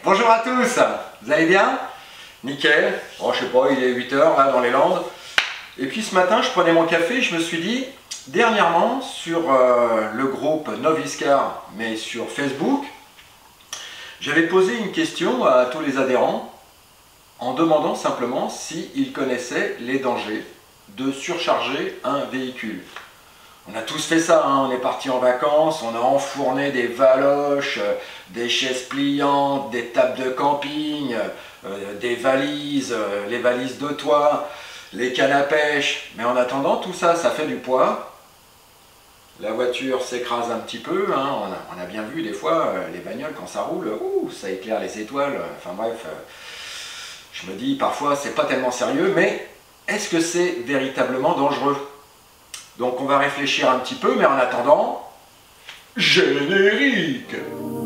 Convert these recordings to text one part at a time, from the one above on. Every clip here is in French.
Bonjour à tous, vous allez bien? Nickel. Bon, je sais pas, il est 8 h là dans les Landes. Et puis ce matin, je prenais mon café et je me suis dit, dernièrement, sur le groupe Noviscar, mais sur Facebook, j'avais posé une question à tous les adhérents en demandant simplement s'ils connaissaient les dangers de surcharger un véhicule. On a tous fait ça, hein. On est parti en vacances, on a enfourné des valoches, des chaises pliantes, des tables de camping, des valises, les valises de toit, les cannes à pêche. Mais en attendant, tout ça, ça fait du poids. La voiture s'écrase un petit peu, hein. On a bien vu des fois, les bagnoles quand ça roule, ça éclaire les étoiles. Enfin bref, je me dis parfois c'est pas tellement sérieux, mais est-ce que c'est véritablement dangereux? Donc on va réfléchir un petit peu, mais en attendant, générique!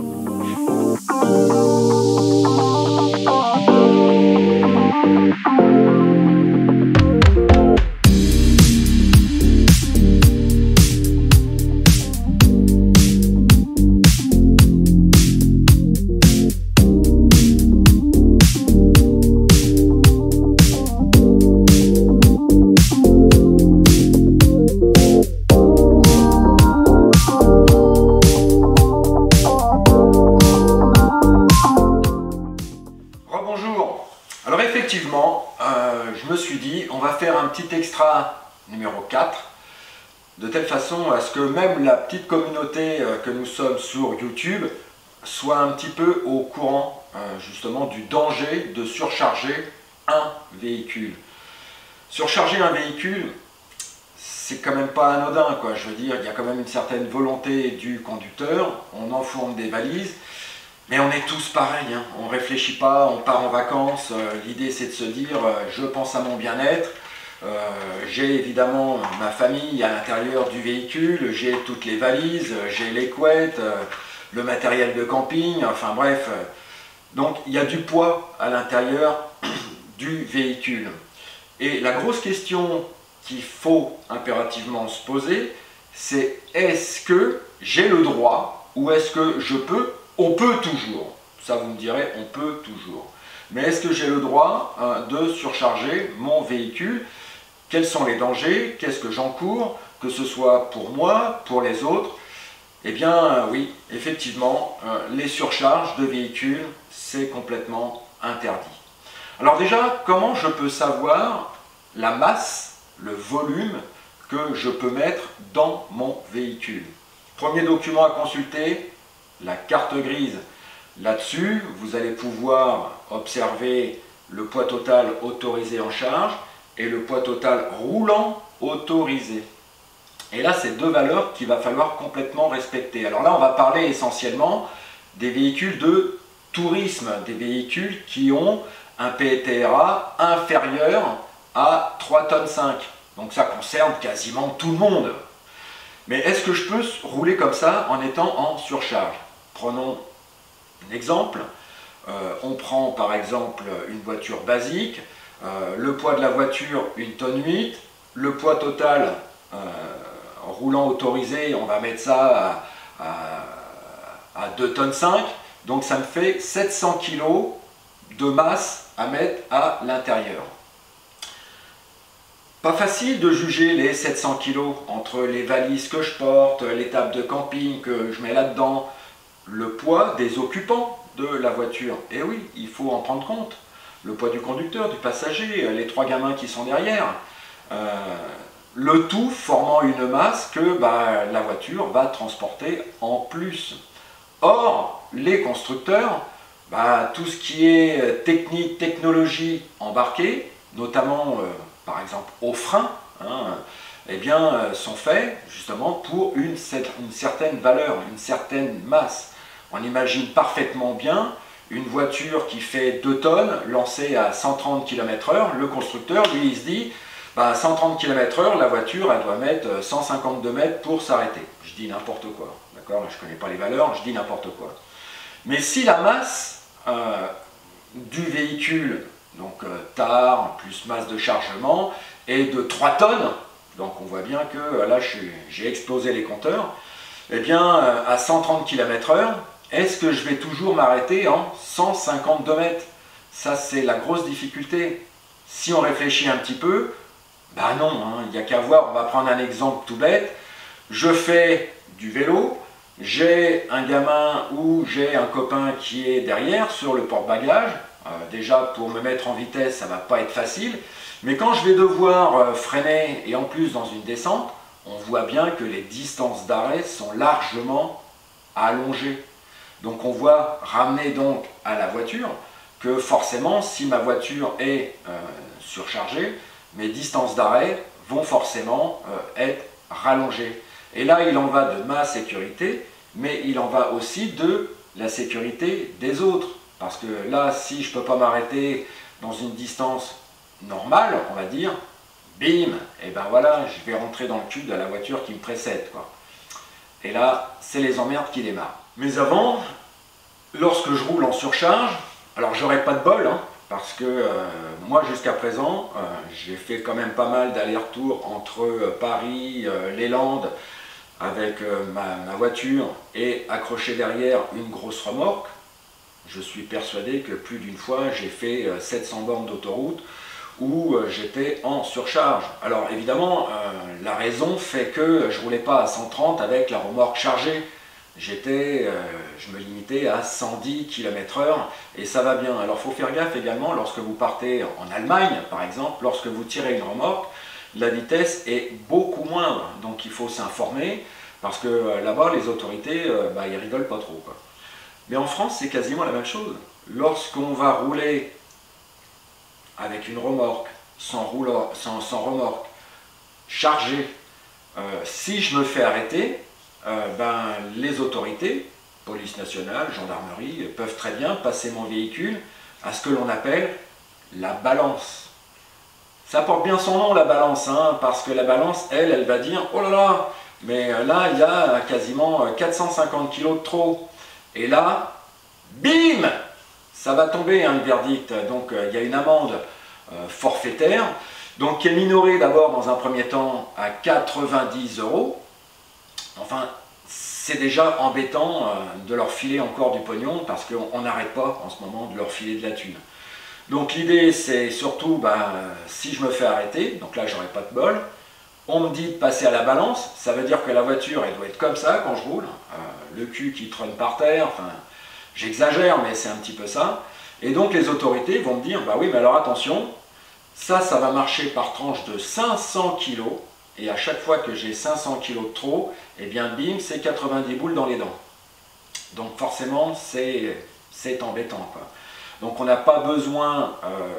Alors effectivement, je me suis dit, on va faire un petit extra numéro 4, de telle façon à ce que même la petite communauté que nous sommes sur YouTube soit un petit peu au courant justement du danger de surcharger un véhicule. Surcharger un véhicule, c'est quand même pas anodin, quoi. Je veux dire, il y a quand même une certaine volonté du conducteur, on enfourne des valises. Mais on est tous pareils, hein. On ne réfléchit pas, on part en vacances, l'idée c'est de se dire je pense à mon bien-être, j'ai évidemment ma famille à l'intérieur du véhicule, j'ai toutes les valises, j'ai les couettes, le matériel de camping, enfin bref. Donc il y a du poids à l'intérieur du véhicule. Et la grosse question qu'il faut impérativement se poser, c'est est-ce que j'ai le droit ou est-ce que je peux? On peut toujours, ça vous me direz, on peut toujours. Mais est-ce que j'ai le droit de surcharger mon véhicule? Quels sont les dangers? Qu'est-ce que j'encours? Que ce soit pour moi, pour les autres? Eh bien oui, effectivement, les surcharges de véhicules, c'est complètement interdit. Alors déjà, comment je peux savoir la masse, le volume que je peux mettre dans mon véhicule? Premier document à consulter, la carte grise. Là-dessus, vous allez pouvoir observer le poids total autorisé en charge et le poids total roulant autorisé. Et là, c'est deux valeurs qu'il va falloir complètement respecter. Alors là, on va parler essentiellement des véhicules de tourisme, des véhicules qui ont un PTRA inférieur à 3,5 tonnes. Donc ça concerne quasiment tout le monde. Mais est-ce que je peux rouler comme ça en étant en surcharge? Prenons un exemple, on prend par exemple une voiture basique, le poids de la voiture 1,8 tonnes, le poids total roulant autorisé, on va mettre ça à 2,5 tonnes, donc ça me fait 700 kg de masse à mettre à l'intérieur. Pas facile de juger les 700 kg entre les valises que je porte, les tables de camping que je mets là-dedans, le poids des occupants de la voiture. Et oui, il faut en prendre compte. Le poids du conducteur, du passager, les trois gamins qui sont derrière. Le tout formant une masse que la voiture va transporter en plus. Or, les constructeurs, tout ce qui est technique, technologie embarquée, notamment par exemple aux freins, eh bien, sont faits justement pour une certaine valeur, une certaine masse. On imagine parfaitement bien une voiture qui fait 2 tonnes lancée à 130 km/h. Le constructeur, lui, il se dit, 130 km/h, la voiture, elle doit mettre 152 mètres pour s'arrêter. Je dis n'importe quoi, d'accord? Je ne connais pas les valeurs, je dis n'importe quoi. Mais si la masse du véhicule, donc tare plus masse de chargement, est de 3 tonnes, donc on voit bien que là j'ai explosé les compteurs, eh bien à 130 km/h, est-ce que je vais toujours m'arrêter en 152 mètres? Ça, c'est la grosse difficulté. Si on réfléchit un petit peu, ben non, hein, il n'y a qu'à voir. On va prendre un exemple tout bête. Je fais du vélo, j'ai un gamin ou j'ai un copain qui est derrière sur le porte-bagages. Déjà, pour me mettre en vitesse, ça ne va pas être facile. Mais quand je vais devoir freiner, et en plus dans une descente, on voit bien que les distances d'arrêt sont largement allongées. Donc on voit ramener donc à la voiture que forcément, si ma voiture est surchargée, mes distances d'arrêt vont forcément être rallongées. Et là, il en va de ma sécurité, mais il en va aussi de la sécurité des autres. Parce que là, si je ne peux pas m'arrêter dans une distance normale, on va dire, bim, et ben voilà, je vais rentrer dans le cul de la voiture qui me précède, quoi. Et là, c'est les emmerdes qui démarrent. Mais avant, lorsque je roule en surcharge, alors j'aurais pas de bol, hein, parce que moi jusqu'à présent, j'ai fait quand même pas mal d'allers-retours entre Paris, les Landes, avec ma voiture et accroché derrière une grosse remorque. Je suis persuadé que plus d'une fois, j'ai fait 700 bornes d'autoroute où j'étais en surcharge. Alors évidemment, la raison fait que je ne roulais pas à 130 avec la remorque chargée. Je me limitais à 110 km/h et ça va bien. Alors il faut faire gaffe également lorsque vous partez en Allemagne, par exemple, lorsque vous tirez une remorque, la vitesse est beaucoup moindre. Donc il faut s'informer parce que là-bas, les autorités, ils rigolent pas trop, quoi. Mais en France, c'est quasiment la même chose. Lorsqu'on va rouler avec une remorque, sans remorque, chargée, si je me fais arrêter, les autorités, police nationale, gendarmerie, peuvent très bien passer mon véhicule à ce que l'on appelle la balance. Ça porte bien son nom, la balance, hein, parce que la balance, elle va dire « Oh là là, mais là, il y a quasiment 450 kg de trop ». Et là, bim, ça va tomber, hein, le verdict. Donc il y a une amende forfaitaire, donc qui est minorée d'abord dans un premier temps à 90 €. Enfin, c'est déjà embêtant de leur filer encore du pognon parce qu'on n'arrête pas en ce moment de leur filer de la thune. Donc l'idée, c'est surtout, si je me fais arrêter, donc là j'aurai pas de bol, on me dit de passer à la balance, ça veut dire que la voiture, elle doit être comme ça quand je roule, le cul qui trône par terre, enfin, j'exagère, mais c'est un petit peu ça. Et donc les autorités vont me dire, bah oui, mais alors attention, ça va marcher par tranche de 500 kg, et à chaque fois que j'ai 500 kg de trop, eh bien bim, c'est 90 boules dans les dents. Donc forcément, c'est embêtant, quoi. Donc on n'a pas besoin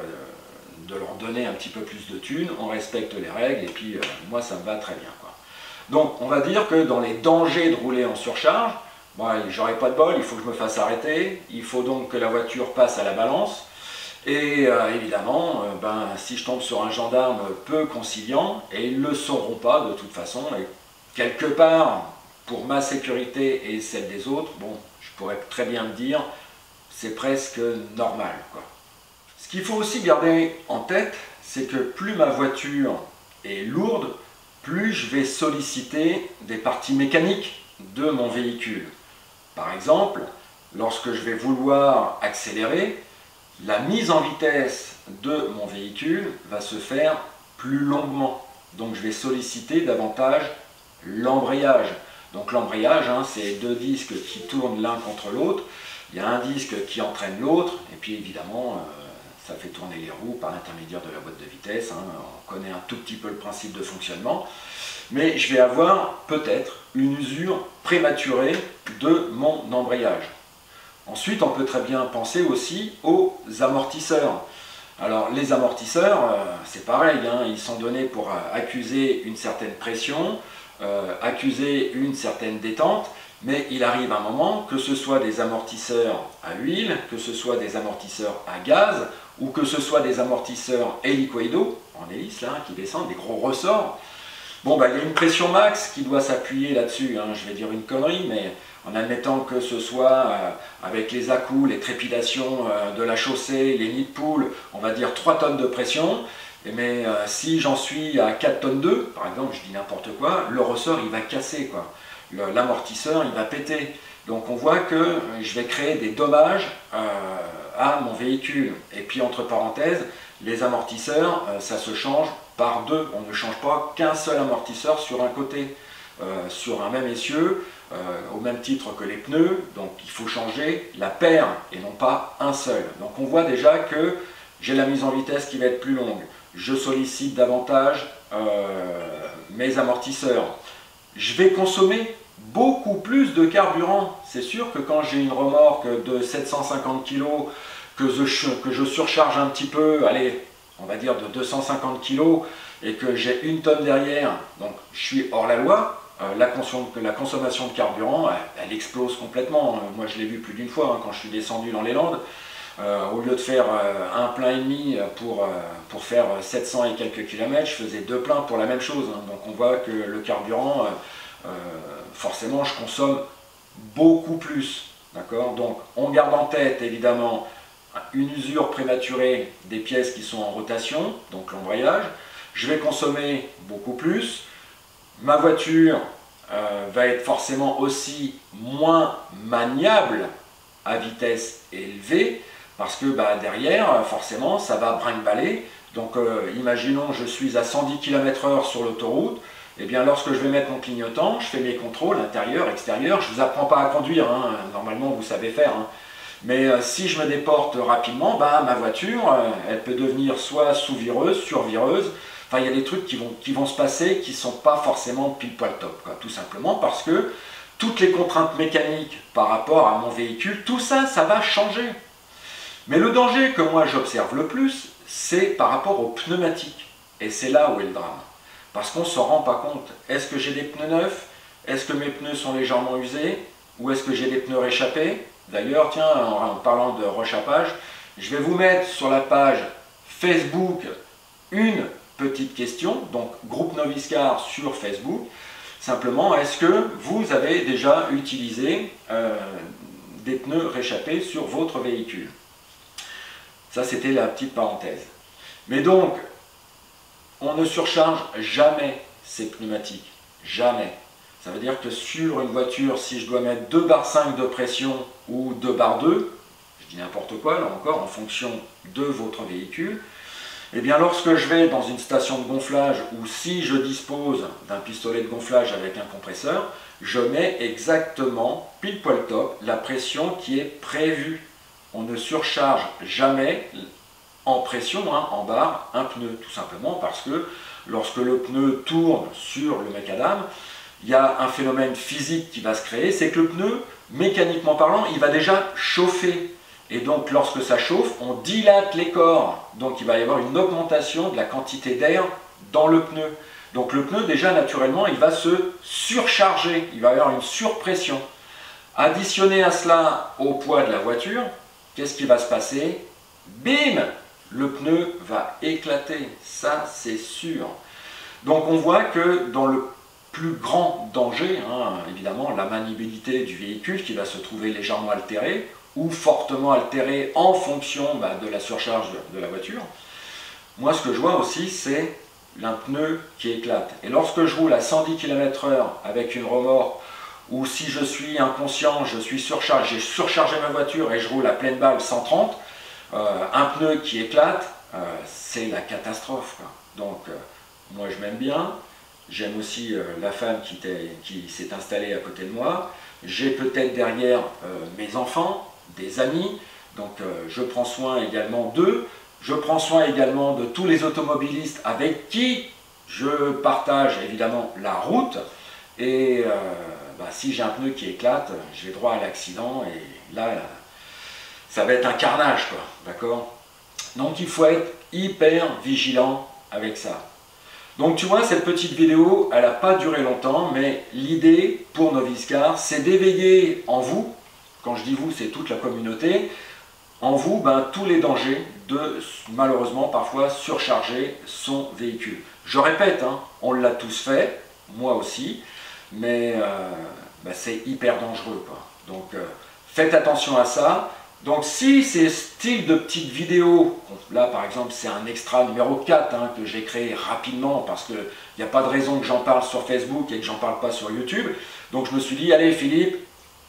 de leur donner un petit peu plus de thunes, on respecte les règles, et puis moi ça me va très bien, quoi. Donc on va dire que dans les dangers de rouler en surcharge, j'aurai pas de bol, il faut que je me fasse arrêter, il faut donc que la voiture passe à la balance, et évidemment, si je tombe sur un gendarme peu conciliant, et ils ne le sauront pas de toute façon, et quelque part, pour ma sécurité et celle des autres, bon, je pourrais très bien me dire, c'est presque normal, quoi. Ce qu'il faut aussi garder en tête, c'est que plus ma voiture est lourde, plus je vais solliciter des parties mécaniques de mon véhicule. Par exemple, lorsque je vais vouloir accélérer, la mise en vitesse de mon véhicule va se faire plus longuement. Donc je vais solliciter davantage l'embrayage. Donc l'embrayage, hein, c'est deux disques qui tournent l'un contre l'autre. Il y a un disque qui entraîne l'autre, et puis évidemment, ça fait tourner les roues par l'intermédiaire de la boîte de vitesse, hein. On connaît un tout petit peu le principe de fonctionnement. Mais je vais avoir peut-être une usure prématurée de mon embrayage. Ensuite, on peut très bien penser aussi aux amortisseurs. Alors les amortisseurs, c'est pareil, hein, ils sont donnés pour accuser une certaine pression, accuser une certaine détente, mais il arrive un moment que ce soit des amortisseurs à huile, que ce soit des amortisseurs à gaz, ou que ce soit des amortisseurs hélicoïdaux, en hélice là, qui descendent, des gros ressorts. Bon, il y a une pression max qui doit s'appuyer là-dessus, hein. Je vais dire une connerie, mais en admettant que ce soit avec les à-coups, les trépidations de la chaussée, les nids de poule, on va dire 3 tonnes de pression, mais si j'en suis à 4 tonnes 2, par exemple, je dis n'importe quoi, le ressort il va casser, quoi. L'amortisseur il va péter. Donc on voit que je vais créer des dommages à mon véhicule. Et puis entre parenthèses, les amortisseurs, ça se change par deux. On ne change pas qu'un seul amortisseur sur un côté, sur un même essieu, au même titre que les pneus. Donc il faut changer la paire et non pas un seul. Donc on voit déjà que j'ai la mise en vitesse qui va être plus longue. Je sollicite davantage mes amortisseurs. Je vais consommer beaucoup plus de carburant. C'est sûr que quand j'ai une remorque de 750 kg, que je surcharge un petit peu, allez, on va dire de 250 kg, et que j'ai une tonne derrière, donc je suis hors la loi, la consommation de carburant, elle explose complètement. Moi je l'ai vu plus d'une fois, hein, quand je suis descendu dans les Landes. Au lieu de faire un plein et demi pour faire 700 et quelques kilomètres, je faisais deux pleins pour la même chose. Hein. Donc on voit que le carburant, forcément, je consomme beaucoup plus. D'accord ? Donc on garde en tête évidemment une usure prématurée des pièces qui sont en rotation, donc l'embrayage. Je vais consommer beaucoup plus. Ma voiture va être forcément aussi moins maniable à vitesse élevée, parce que derrière, forcément, ça va brinque-baller. Donc imaginons je suis à 110 km/h sur l'autoroute, et bien lorsque je vais mettre mon clignotant, je fais mes contrôles intérieur, extérieur. Je ne vous apprends pas à conduire, hein, normalement vous savez faire. Hein. Mais si je me déporte rapidement, ma voiture, elle peut devenir soit sous-vireuse, sur-vireuse. Enfin, il y a des trucs qui vont se passer qui ne sont pas forcément pile poil top, quoi, tout simplement parce que toutes les contraintes mécaniques par rapport à mon véhicule, tout ça, ça va changer. Mais le danger que moi j'observe le plus, c'est par rapport aux pneumatiques. Et c'est là où est le drame. Parce qu'on ne s'en rend pas compte. Est-ce que j'ai des pneus neufs? Est-ce que mes pneus sont légèrement usés? Ou est-ce que j'ai des pneus réchappés? D'ailleurs, tiens, en parlant de rechappage, je vais vous mettre sur la page Facebook une petite question, donc groupe Novice-Car sur Facebook. Simplement, est-ce que vous avez déjà utilisé des pneus réchappés sur votre véhicule? Ça, c'était la petite parenthèse. Mais donc, on ne surcharge jamais ces pneumatiques. Jamais. Ça veut dire que sur une voiture, si je dois mettre 2 bar 5 de pression ou 2 bar 2, je dis n'importe quoi, là encore, en fonction de votre véhicule, eh bien lorsque je vais dans une station de gonflage ou si je dispose d'un pistolet de gonflage avec un compresseur, je mets exactement, pile poil top, la pression qui est prévue. On ne surcharge jamais en pression, hein, en barre, un pneu, tout simplement parce que lorsque le pneu tourne sur le macadam, il y a un phénomène physique qui va se créer, c'est que le pneu, mécaniquement parlant, il va déjà chauffer. Et donc lorsque ça chauffe, on dilate les corps. Donc il va y avoir une augmentation de la quantité d'air dans le pneu. Donc le pneu, déjà naturellement, il va se surcharger, il va y avoir une surpression. Additionné à cela au poids de la voiture, qu'est-ce qui va se passer? Bim! Le pneu va éclater, ça c'est sûr. Donc on voit que dans le plus grand danger, hein, évidemment, la maniabilité du véhicule qui va se trouver légèrement altérée ou fortement altérée en fonction de la surcharge de la voiture. Moi, ce que je vois aussi, c'est un pneu qui éclate. Et lorsque je roule à 110 km/h avec une remorque, ou si je suis inconscient, je suis surchargé, j'ai surchargé ma voiture et je roule à pleine balle 130, un pneu qui éclate, c'est la catastrophe, quoi. Donc, moi je m'aime bien. J'aime aussi la femme qui s'est installée à côté de moi. J'ai peut-être derrière mes enfants, des amis. Donc je prends soin également d'eux. Je prends soin également de tous les automobilistes avec qui je partage évidemment la route. Et si j'ai un pneu qui éclate, j'ai droit à l'accident. Et là, ça va être un carnage, quoi. D'accord? Donc il faut être hyper vigilant avec ça. Donc tu vois, cette petite vidéo, elle n'a pas duré longtemps, mais l'idée pour Novice-Car, c'est d'éveiller en vous, quand je dis vous, c'est toute la communauté, en vous, tous les dangers de, malheureusement, parfois surcharger son véhicule. Je répète, hein, on l'a tous fait, moi aussi, mais c'est hyper dangereux, quoi. Donc faites attention à ça. Donc si ces styles de petites vidéos, là par exemple c'est un extra numéro 4 hein, que j'ai créé rapidement parce qu'il n'y a pas de raison que j'en parle sur Facebook et que j'en parle pas sur YouTube. Donc je me suis dit, allez Philippe,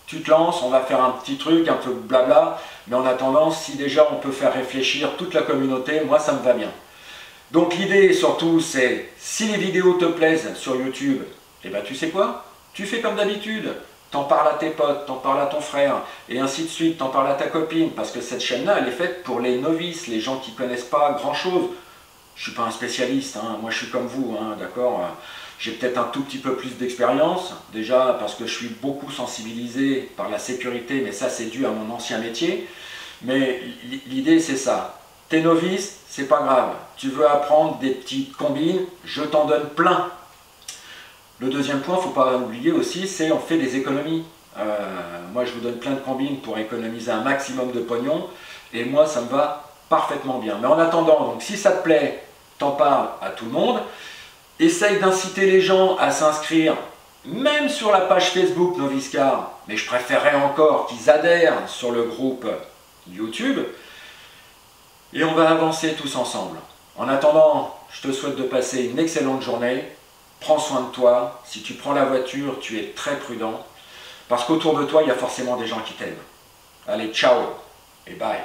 tu te lances, on va faire un petit truc, un peu blabla, mais en attendant, si déjà on peut faire réfléchir toute la communauté, moi ça me va bien. Donc l'idée surtout c'est, si les vidéos te plaisent sur YouTube, eh ben tu sais quoi? Tu fais comme d'habitude, t'en parles à tes potes, t'en parles à ton frère, et ainsi de suite, t'en parles à ta copine, parce que cette chaîne-là, elle est faite pour les novices, les gens qui connaissent pas grand-chose. Je suis pas un spécialiste, hein. Moi je suis comme vous, hein, d'accord? J'ai peut-être un tout petit peu plus d'expérience, déjà parce que je suis beaucoup sensibilisé par la sécurité, mais ça c'est dû à mon ancien métier. Mais l'idée c'est ça. T'es novice, c'est pas grave. Tu veux apprendre des petites combines, je t'en donne plein. Le deuxième point, faut pas oublier aussi, c'est on fait des économies. Moi je vous donne plein de combines pour économiser un maximum de pognon, et moi ça me va parfaitement bien. Mais en attendant, donc si ça te plaît, t'en parles à tout le monde. Essaye d'inciter les gens à s'inscrire, même sur la page Facebook Novice-Car, mais je préférerais encore qu'ils adhèrent sur le groupe YouTube, et on va avancer tous ensemble. En attendant, je te souhaite de passer une excellente journée, prends soin de toi, si tu prends la voiture, tu es très prudent, parce qu'autour de toi, il y a forcément des gens qui t'aiment. Allez, ciao et bye.